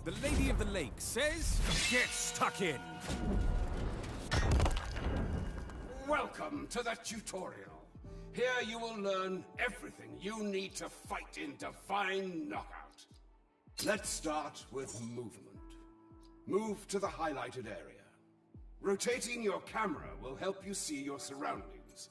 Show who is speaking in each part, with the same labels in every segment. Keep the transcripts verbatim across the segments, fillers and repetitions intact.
Speaker 1: The Lady of the Lake says, get stuck in!
Speaker 2: Welcome to the tutorial. Here you will learn everything you need to fight in Divine Knockout. Let's start with movement. Move to the highlighted area. Rotating your camera will help you see your surroundings.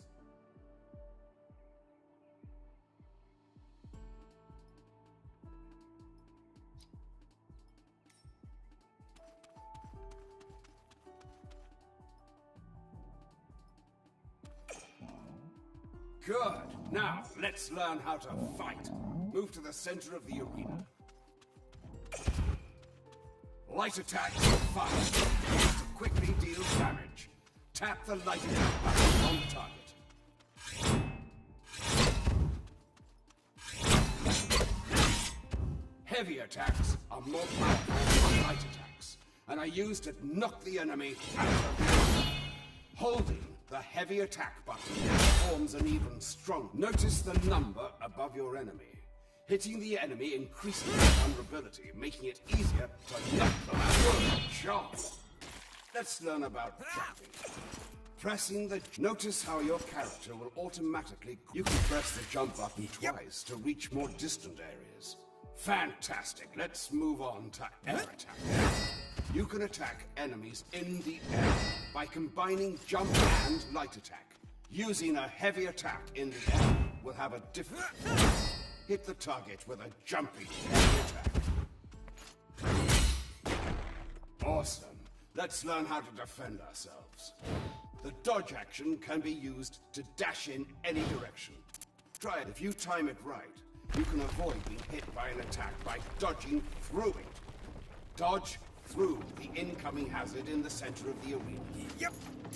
Speaker 2: Good. Now, let's learn how to fight. Move to the center of the arena. Light attack is fast. Use to quickly deal damage. Tap the light attack button on the target. Heavy attacks are more powerful than light attacks, and are used to knock the enemy out of the air. Holding the heavy attack button forms an even stronger. Notice the number above your enemy. Hitting the enemy increases their vulnerability, making it easier to knock them out. Good job. Let's learn about jumping. Pressing the... Notice how your character will automatically... You can press the jump button twice to reach more distant areas. Fantastic. Let's move on to air attack. You can attack enemies in the air by combining jump and light attack. Using a heavy attack in the air will have a different... Hit the target with a jumpy heavy attack. Awesome. Let's learn how to defend ourselves. The dodge action can be used to dash in any direction. Try it. If you time it right, you can avoid being hit by an attack by dodging through it. Dodge through the incoming hazard in the center of the arena.
Speaker 1: Yep.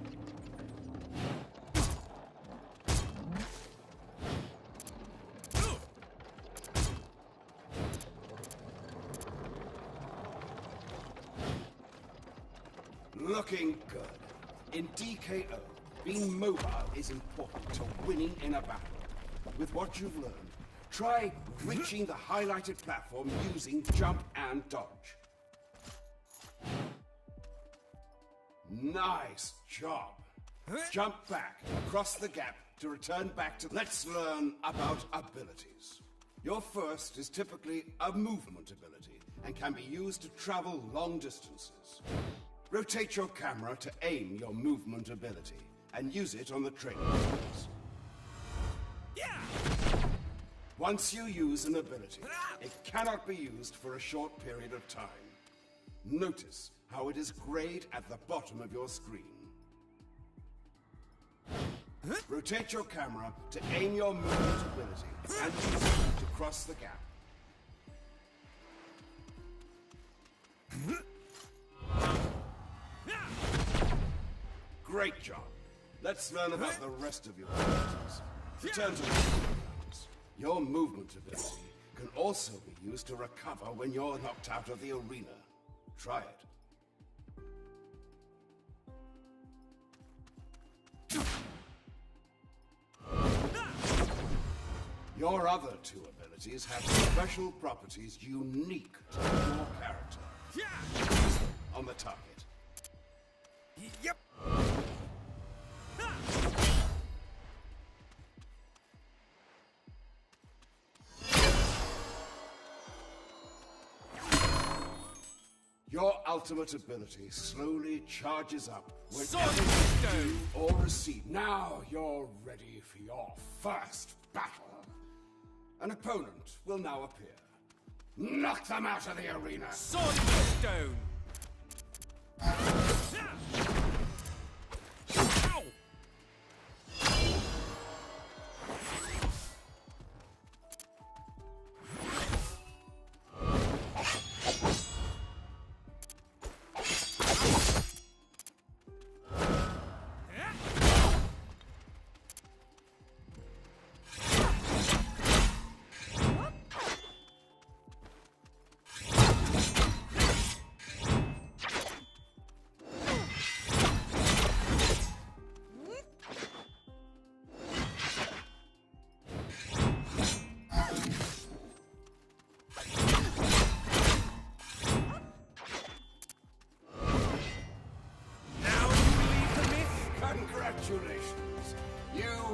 Speaker 2: Looking good. In D K O, being mobile is important to winning in a battle. With what you've learned, try reaching the highlighted platform using jump and dodge. Nice job. Jump back across the gap to return back to... Let's learn about abilities. Your first is typically a movement ability and can be used to travel long distances. Rotate your camera to aim your movement ability and use it on the training wheels.
Speaker 1: Yeah!
Speaker 2: Once you use an ability, it cannot be used for a short period of time. Notice how it is grayed at the bottom of your screen. Rotate your camera to aim your movement ability and use it to cross the gap. Great job. Let's learn about the rest of your abilities. Return to the grounds. Your movement ability can also be used to recover when you're knocked out of the arena. Try it. Your other two abilities have special properties unique to your character. Use them on the target.
Speaker 1: Yep.
Speaker 2: Your ultimate ability slowly charges up
Speaker 1: Sword
Speaker 2: whenever
Speaker 1: Stone.
Speaker 2: you do or receive. Now you're ready for your first battle. An opponent will now appear. Knock them out of the arena.
Speaker 1: Sword Stone. Ow!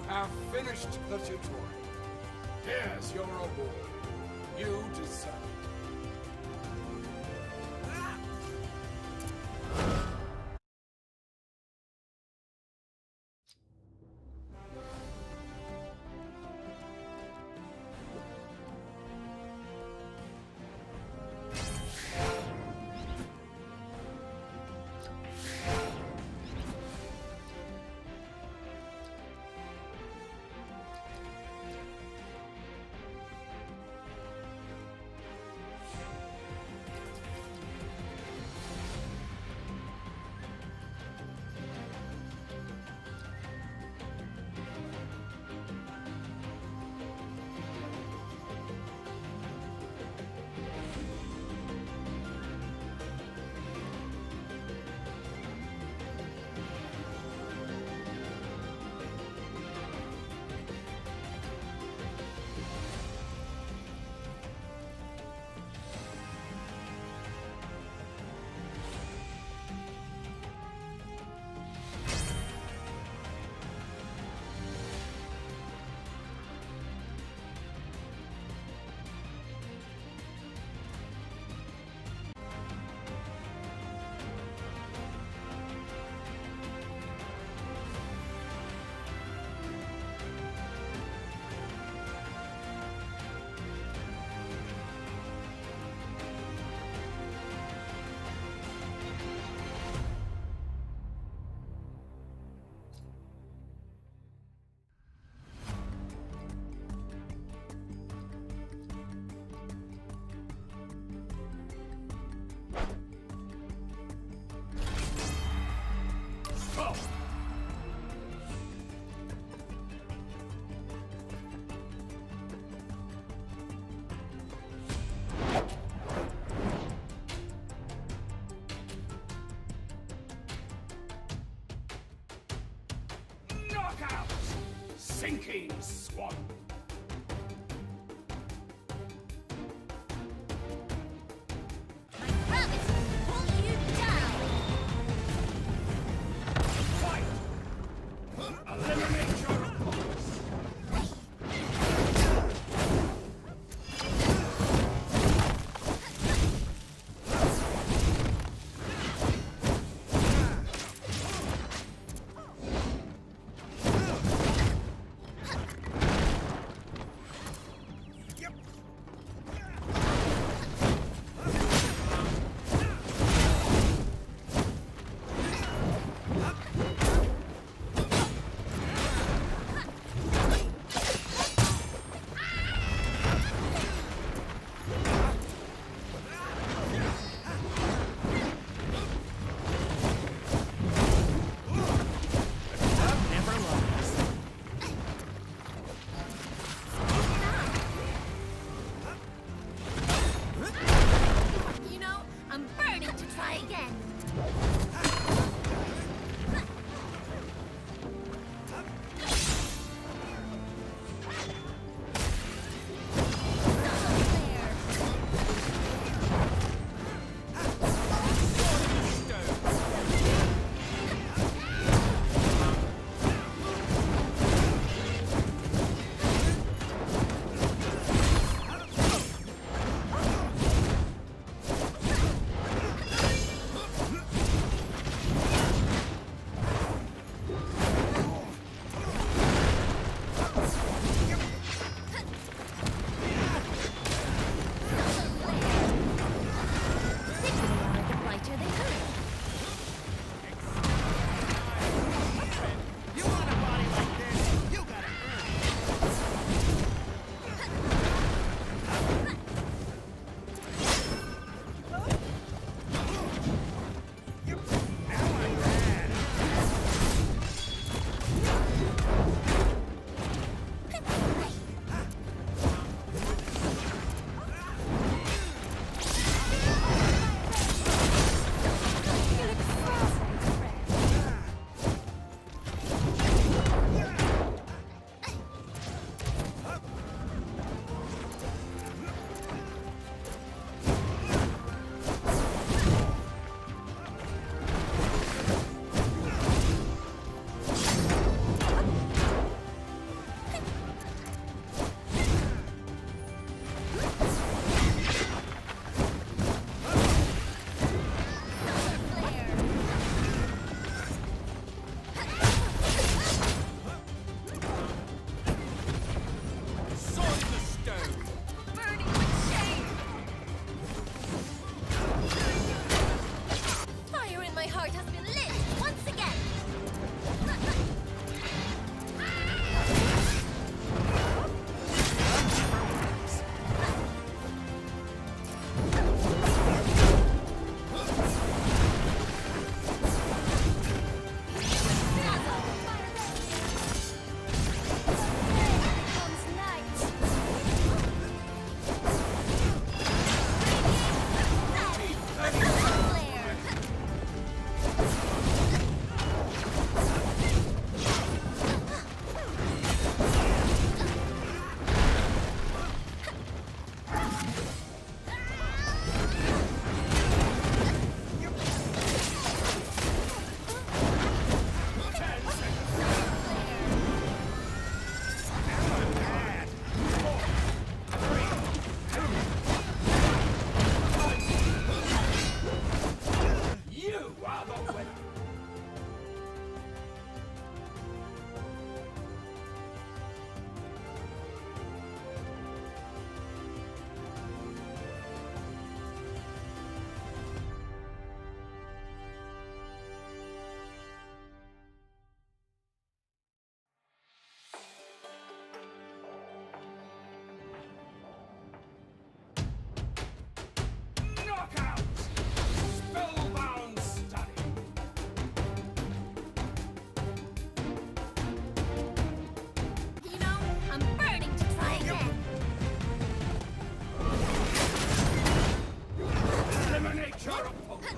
Speaker 2: have finished the tutorial. Here's your reward. You deserve it. Sinking Swan.
Speaker 3: I promise to pull you down.
Speaker 2: Fight! Eliminate your opponents. Get your opponent!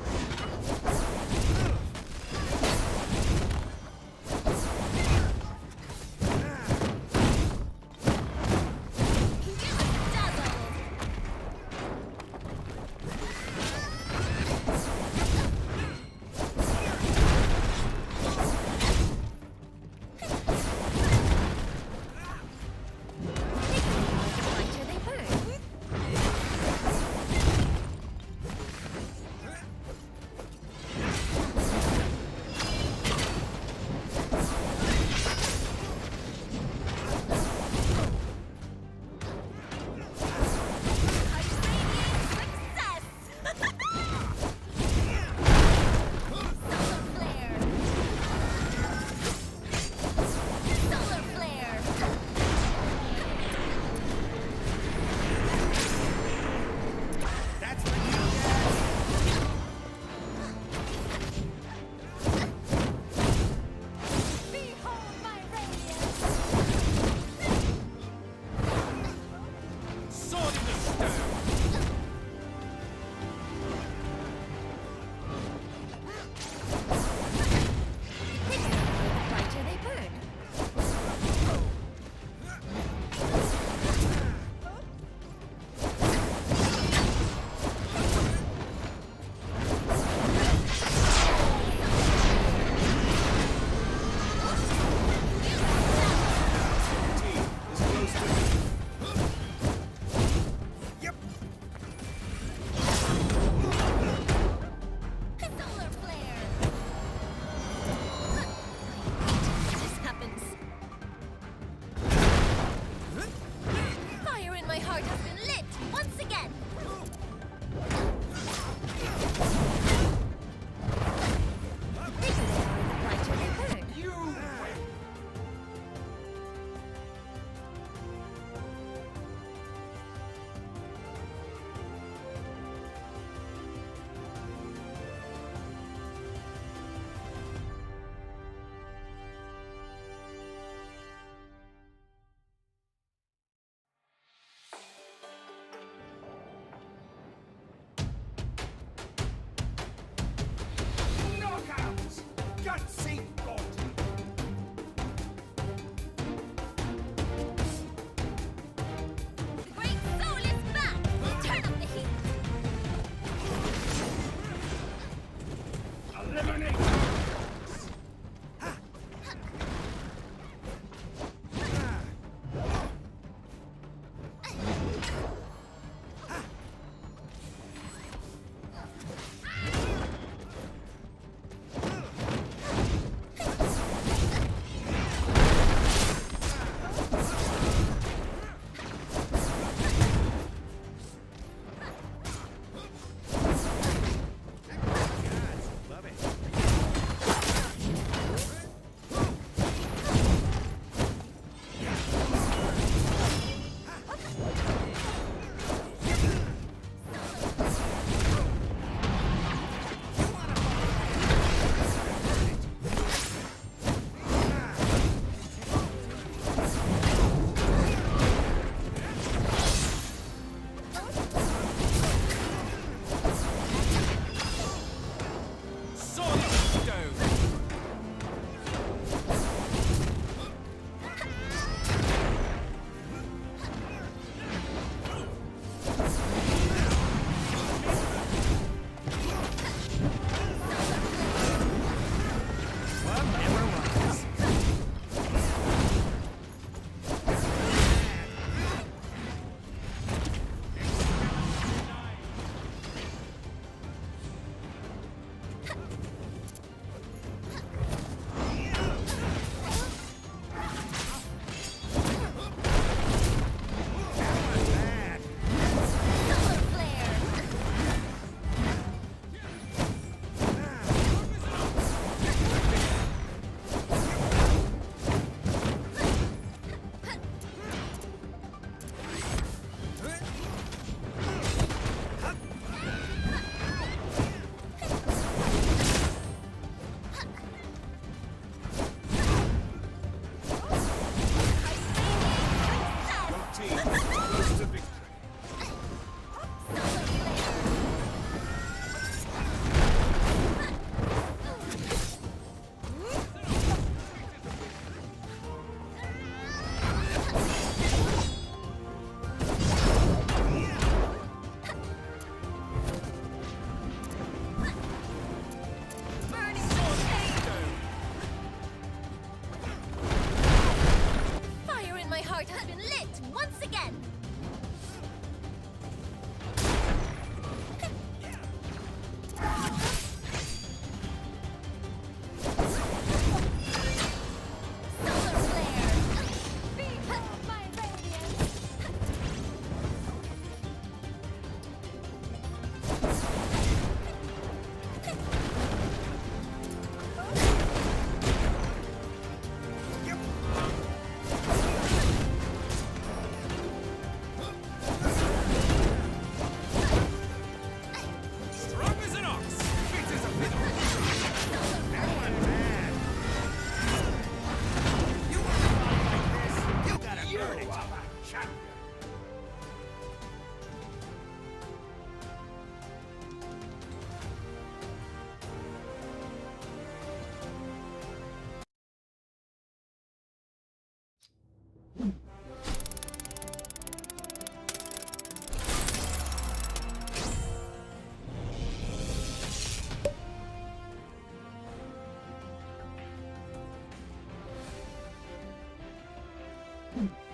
Speaker 4: Hmm.